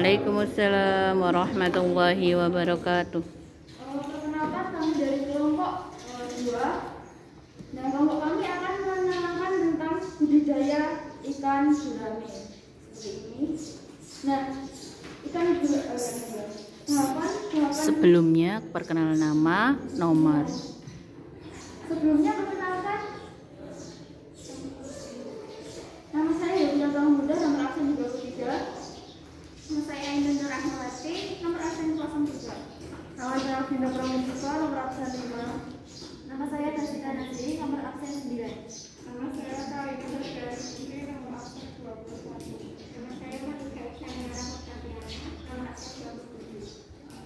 Waalaikumsalam warahmatullahi wabarakatuh. Perkenalkan, kami dari kelompok 2. Dan kelompok kami akan menerangkan tentang budidaya ikan gurame seperti ini. Nah, ikan gurame. Sebelumnya perkenalan nama, nomor. Sebelumnya perkenalkan, nama saya Yovia Muda, nomor absen 23. Nama saya Ainun Nur Ahmawati, nomor absen 03. Nama saya Vina Pramuka, nomor absen 5. Nama saya Tasita Nasiri, nomor absen 9. Nama saya Kalina Dasari, nomor absen 21. Nama saya Manusia Syamira Mutatiana, nomor absen 27.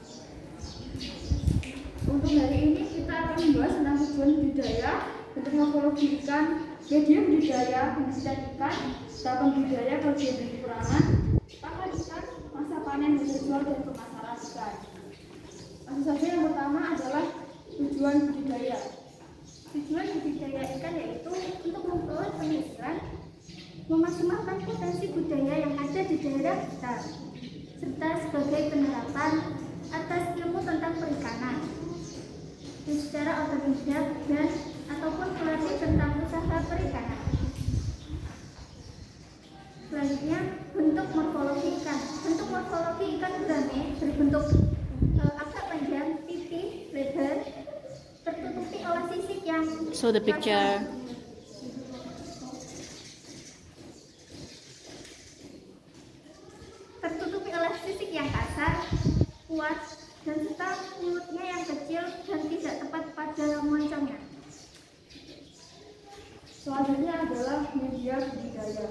Untuk hari ini kita akan membahas tentang tujuan budidaya, bentuk morfologi ikan, media budidaya, pengisian ikan, tahapan budidaya, kelebihan dan kekurangan, pakan ikan, masa panen, jual dan pemasaran ikan. Langsung saja, yang pertama adalah tujuan budidaya. Tujuan budidaya ikan yaitu untuk memperoleh penghasilan, memaksimalkan potensi budaya yang ada di daerah kita, serta sebagai penerapan atas ilmu tentang perikanan, dan secara otodidak dan ataupun pelatih tentang usaha perikanan. Selanjutnya, bentuk morfologi ikan. Bentuk morfologi ikan gurame berbentuk agak panjang, tipis, lebar, tertutupi oleh sisik yang Show the picture. tertutupi oleh sisik yang kasar, kuat, dan serta mulutnya yang kecil dan tidak tepat pada moncongnya. Selanjutnya adalah media budidaya.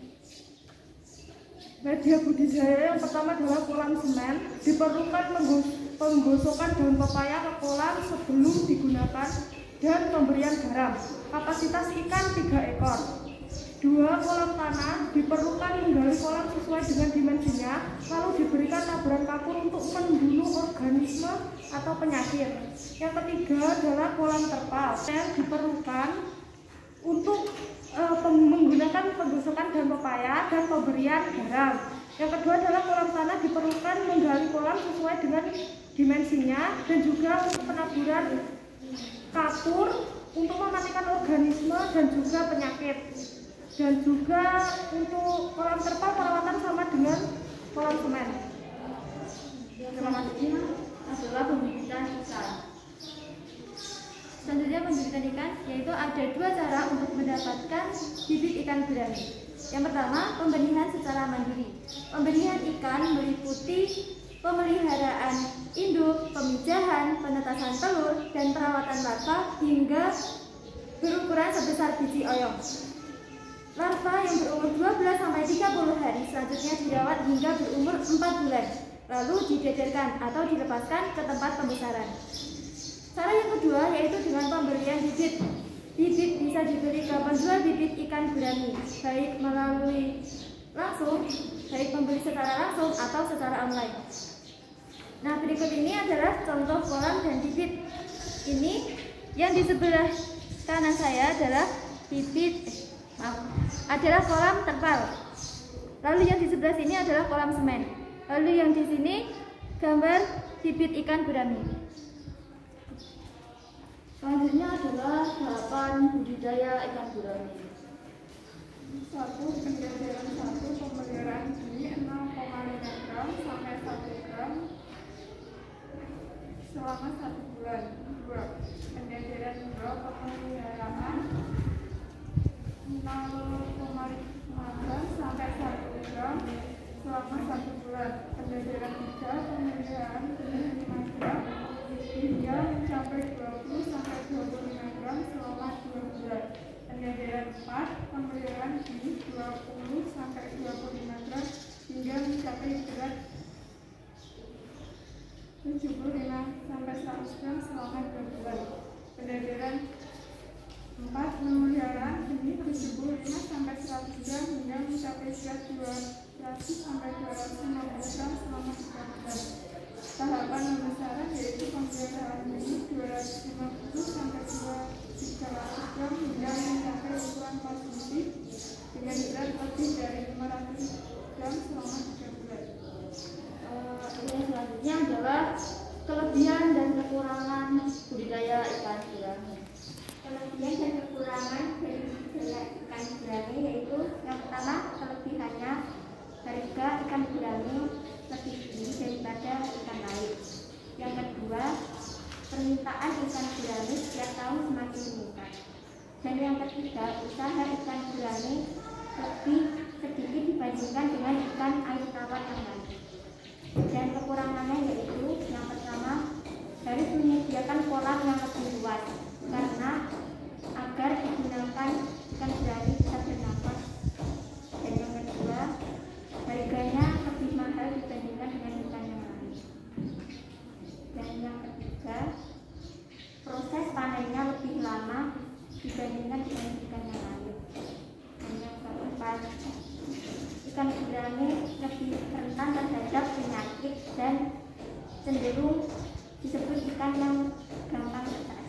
Media budidaya yang pertama adalah kolam semen. Diperlukan penggosokan daun pepaya ke kolam sebelum digunakan dan pemberian garam. Kapasitas ikan 3 ekor. 2 kolam tanah. Diperlukan menggali kolam sesuai dengan dimensinya, lalu diberikan taburan kapur untuk membunuh organisme atau penyakit. Yang ketiga adalah kolam terpal. Yang diperlukan untuk menggunakan penggosokan daun pepaya dan pemberian garam. Yang kedua adalah kolam tanah. Diperlukan menggali kolam sesuai dengan dimensinya dan juga untuk penaburan kapur untuk mematikan organisme dan juga penyakit. Dan juga untuk kolam terpal perawatan sama dengan kolam semen. Selanjutnya adalah pembibitan ikan. Selanjutnya pembibitan ikan, yaitu ada 2 cara untuk mendapatkan bibit ikan gurame. Yang pertama, pembenihan secara mandiri. Pembenihan ikan meliputi pemeliharaan induk, pemijahan, penetasan telur, dan perawatan larva hingga berukuran sebesar biji oyong. Larva yang berumur 12-30 hari selanjutnya dirawat hingga berumur 4 bulan, lalu didedarkan atau dilepaskan ke tempat pembesaran. Cara yang kedua yaitu dengan pemberian bibit. Bibit bisa diberi ke penjual bibit ikan gurame, baik melalui pembeli secara langsung atau secara online. Nah, berikut ini adalah contoh kolam dan bibit. Ini yang di sebelah kanan saya adalah adalah kolam terpal. Lalu yang di sebelah sini adalah kolam semen. Lalu yang di sini gambar bibit ikan gurame. Selanjutnya adalah tahapan budidaya ikan gurame. 1. Pembelajaran 1. Pemeliharaan benih 0,5 gram sampai 1 gram selama 1 bulan. 2. Pembelajaran 2. Pemeliharaan 0,5 gram sampai 1 gram selama 1 bulan. Pembelajaran 3. Pemeliharaan benih 5 gram hingga mencapai 20 sampai 25 gram selama 2 bulan. Pembelajaran 4. Pemeliharaan benih 20 sampai 25 gram hingga mencapai berat 75 sampai 100 gram selama 2 bulan. Pembelajaran 4. Pemeliharaan benih 75 sampai 100 gram hingga mencapai berat 200 sampai 250 gram selama 3 bulan. Tahapan pembesaran yaitu pemeliharaan benih 250 sampai 300 gram hingga mencapai ukuran konsumsi dengan berat lebih dari 500 gram selama 3 bulan. Kelebihan dan kekurangan budidaya ikan gurame. Kelebihan dan kekurangan dari budidaya ikan gurame yaitu yang pertama, kelebihannya harga ikan gurame lebih tinggi daripada ikan lain. Yang kedua, permintaan ikan gurame setiap tahun semakin meningkat. Dan yang ketiga, usaha ikan gurame lebih sedikit dibandingkan dengan ikan air tawar yang lain. Dan kekurangannya yaitu yang pertama, harus menyediakan kolam yang lebih luas karena agar digunakan ikan gurame bisa bernafas. Dan yang kedua, harganya lebih mahal dibandingkan dengan ikan yang lain. Dan yang ketiga, proses panennya lebih lama dibandingkan dengan ikan yang lain. Dan yang keempat, ikan gurame lebih rentan terhadap penyakit dan cenderung disebut ikan yang gampang stres.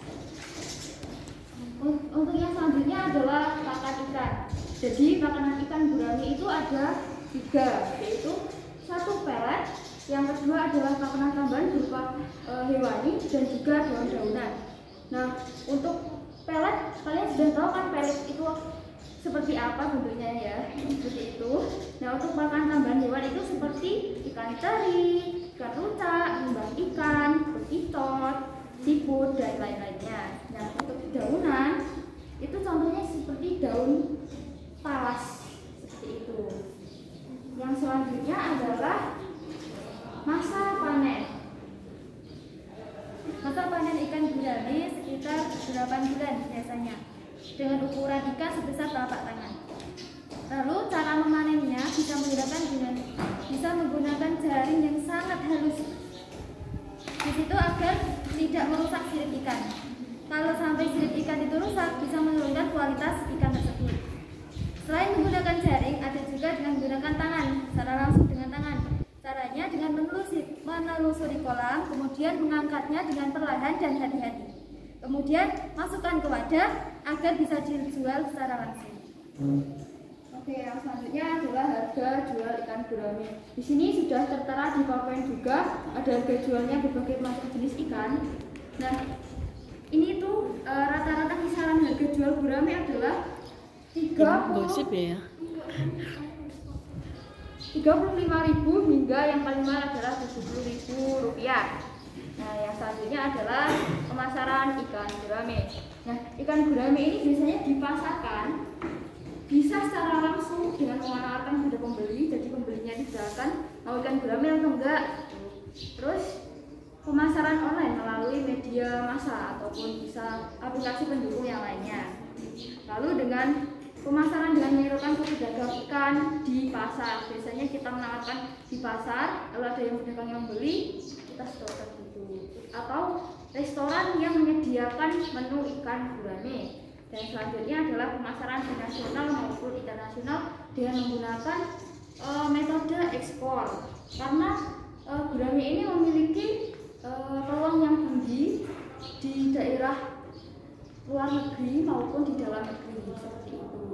Untuk yang selanjutnya adalah pakan ikan. Jadi makanan ikan gurame itu ada 3, yaitu 1 pelet, yang kedua adalah makanan tambahan berupa hewani dan juga daun-daunan. Nah, untuk pelet, kalian sudah tahu kan pelet itu seperti apa bentuknya ya, seperti itu. Nah, untuk makanan tambahan hewan itu seperti ikan teri, ikan ruca, limbah ikan, bekitot, siput, dan lain-lainnya. Nah, untuk daunan itu contohnya seperti daun talas, seperti itu. Yang selanjutnya adalah masa panen. Masa panen ikan gurame sekitar 8 bulan biasanya, dengan ukuran ikan sebesar telapak tangan. Lalu cara memanennya bisa menggunakan jaring yang sangat halus. Di situ agar tidak merusak sirip ikan. Kalau sampai sirip ikan itu rusak, bisa menurunkan kualitas ikan tersebut. Selain menggunakan jaring, ada juga dengan menggunakan tangan, secara langsung dengan tangan. Caranya dengan menelusuri kolam, kemudian mengangkatnya dengan perlahan dan hati-hati. Kemudian masukkan ke wadah agar bisa dijual secara langsung. Oke, yang selanjutnya adalah harga jual ikan gurame. Di sini sudah tertera di PowerPoint juga, ada harga jualnya berbagai macam jenis ikan. Nah, ini tuh rata-rata kisaran harga jual gurame adalah 35.000 hingga yang paling mahal adalah 70.000 rupiah. Nah, yang selanjutnya adalah pemasaran ikan gurame. Nah, ikan gurame ini biasanya dipasarkan bisa secara langsung dengan menawarkan pada pembeli, jadi pembelinya diberitakan mau ikan gurame atau enggak. Terus pemasaran online melalui media massa ataupun bisa aplikasi pendukung yang lainnya. Lalu dengan pemasaran dengan menyerukan ke pedagang ikan di pasar. Biasanya kita menawarkan di pasar, kalau ada yang pedagang yang beli, kita setorkan gitu. Atau restoran yang menyediakan menu ikan gurame. Dan selanjutnya adalah pemasaran di nasional maupun internasional dengan menggunakan metode ekspor. Karena gurame ini memiliki peluang yang tinggi di daerah luar negeri maupun di dalam negeri, seperti itu.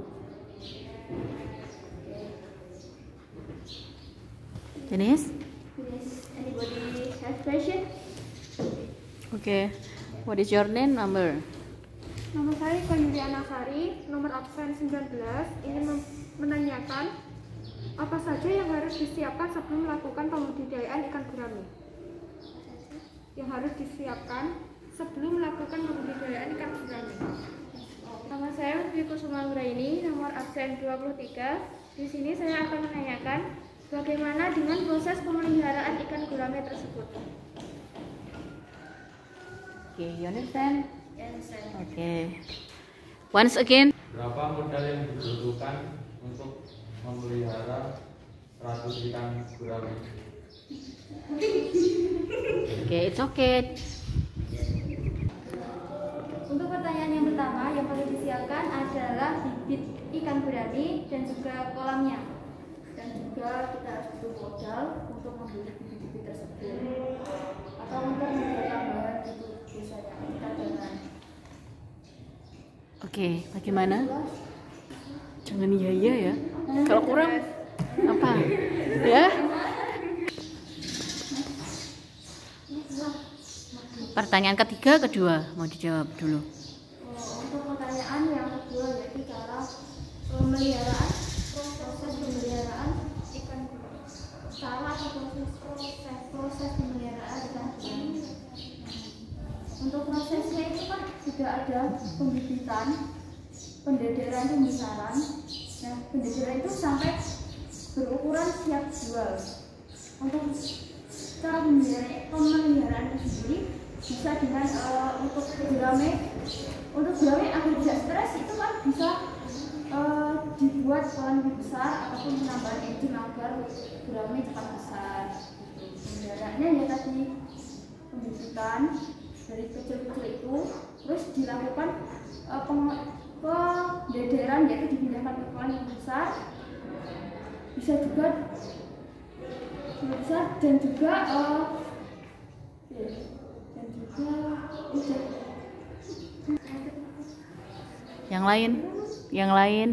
Dennis? Anybody have question? Okay. What is your name, number? Nama saya Ika Yuliana Sari, nomor absen 19, ingin menanyakan apa saja yang harus disiapkan sebelum melakukan pembudidayaan ikan gurame. Yang harus disiapkan sebelum melakukan pembudidayaan ikan gurame. Nama saya Lutfi Kusuma Nuraini, nomor absen 23. Di sini saya akan menanyakan bagaimana dengan proses pemeliharaan ikan gurame tersebut. Okay, you understand? Yes, sir. Okay. Once again. Berapa modal yang dibutuhkan untuk memelihara 100 ikan gurame? Okay, it's okay. Untuk pertanyaan yang pertama, yang perlu disiapkan adalah bibit ikan gurame dan juga kolamnya. Dan juga kita harus butuh modal untuk membeli bibit-bibit tersebut. Atau untuk membeli tambahan gitu biasanya kita jangan. Oke, bagaimana? Jangan iya ya. Kalau kurang apa? Ya? Pertanyaan ketiga, kedua mau dijawab dulu. Untuk pertanyaan yang kedua yaitu cara pemeliharaan, proses pemeliharaan ikan gurame. Cara atau proses pemeliharaan ikan gurame. Untuk prosesnya itu kan sudah ada pembibitan, pendederan, pembesaran. Nah, pendederan itu sampai berukuran siap jual. Untuk cara pemeliharaan itu sendiri bisa dengan untuk gurame agar tidak stres itu kan bisa dibuat kolam lebih besar ataupun menambah engine agar gurame cepat besar. Pemeliharaannya ya tadi pembibitan dari kecil-kecil itu, terus dilakukan pendederan yaitu dipindahkan ke kolam yang besar, bisa juga besar dan juga yang lain.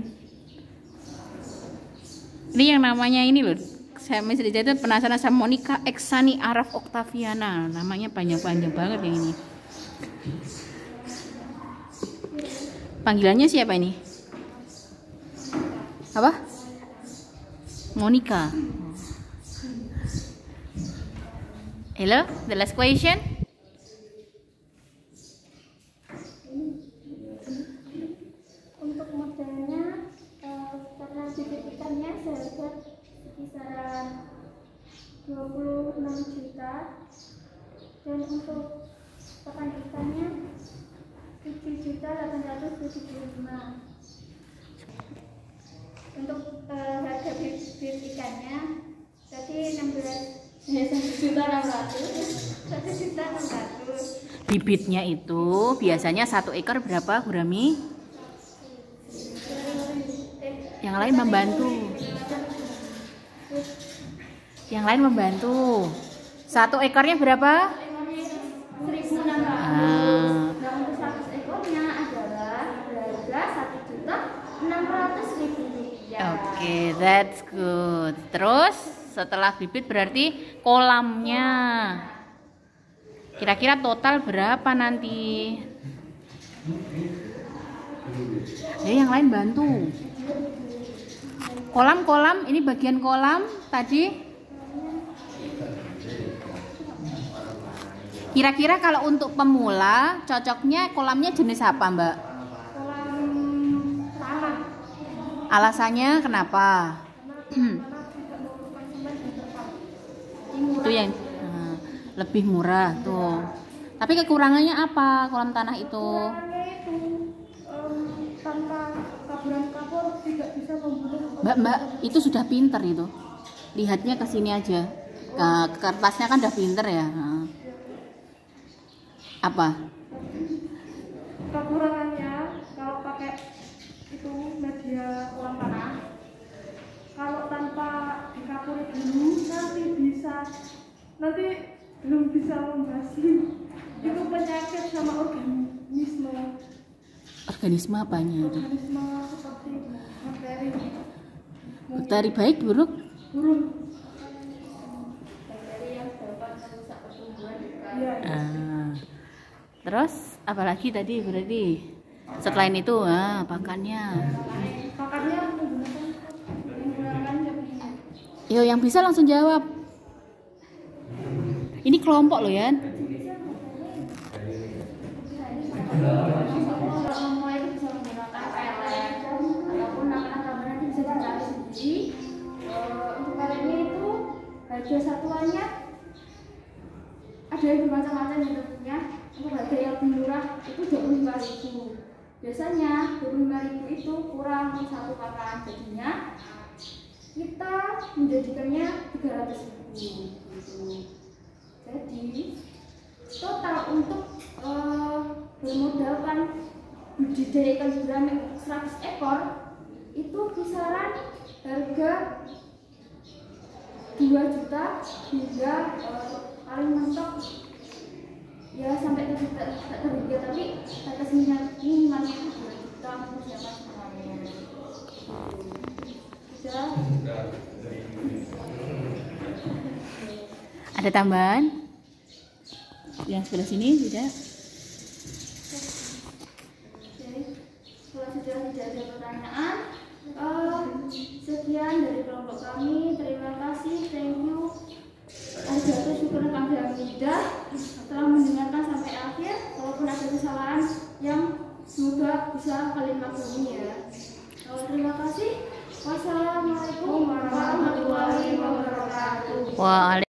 Ini yang namanya ini loh. Saya masih itu penasaran sama Monica Eksani Araf Oktaviana. Namanya panjang-panjang banget yang ini. Panggilannya siapa ini? Apa? Monica. Hello, the last question. Untuk modalnya karena bibit ikannya seharga kisaran 26 juta dan untuk pakan ikannya 7.875.000. Untuk harga bibit ikannya tadi 1.600.000. Bibitnya itu biasanya 1 ekor berapa, Gurami? Yang lain membantu. 1 ekornya berapa? 1.600. Nah, untuk 100 ekornya adalah harga 1.600.000 rupiah. Oke, that's good. Terus setelah bibit berarti kolamnya. Kira-kira total berapa nanti? Yang lain bantu. Kolam, ini bagian kolam tadi. Kira-kira kalau untuk pemula cocoknya kolamnya jenis apa, Mbak? Kolam tanah. Alasannya kenapa? Itu yang lebih murah tuh. Tapi kekurangannya apa kolam tanah itu? Kekurangannya itu tanpa taburan kapur tidak bisa membunuh. Mbak, itu sudah pinter itu. Lihatnya ke sini aja. Ke kertasnya kan udah pinter ya. Apa? Kekurangannya kalau pakai itu media kolam tanah, kalau tanpa dikapuri dulu nanti belum bisa membasmi itu penyakit sama organisme apanya itu? Organisme seperti bakteri baik buruk? Bakteri yang dapat merusak pertumbuhan ikan. Ya. Terus apalagi tadi berarti selain itu pakannya Menggunakan yo yang bisa langsung jawab. Ini kelompok loh ya. Kalau mau itu bisa menggunakan pelet ataupun makanan nanti bisa dicari sendiri. Untuk peletnya itu harga satuannya ada yang bermacam-macam ya tentunya. Untuk harga yang lebih murah itu 25.000. Biasanya 25.000 itu kurang satu pakan, jadinya kita menjadikannya 300.000 gitu. Jadi total untuk bermodalkan budidaya ikan gurame 100 ekor itu kisaran harga 2 juta hingga paling mentok ya sampai 3 juta, tapi batas minimalnya itu 2 juta untuk siapa semuanya. Sudah. Ada tambahan? Yang sebelah sini tidak. Oke, kalau sudah tidak ada pertanyaan, sekian dari kelompok kami. Terima kasih, thank you. Ajaran syukur kami telah mendengarkan sampai akhir. Walaupun ada kesalahan yang semoga bisa kalian maklumi ya. Terima kasih. Wassalamualaikum warahmatullahi wabarakatuh.